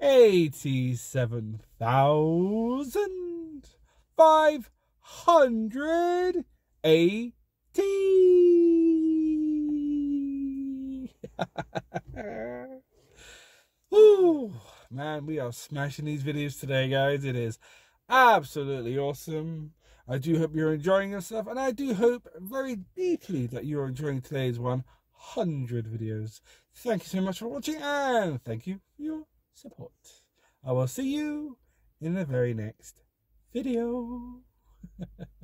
87,580. Woo, man, we are smashing these videos today, guys. It is absolutely awesome. I do hope you're enjoying yourself, and I do hope very deeply that you're enjoying today's 100 videos. Thank you so much for watching, and thank you for your support. I will see you in the very next video.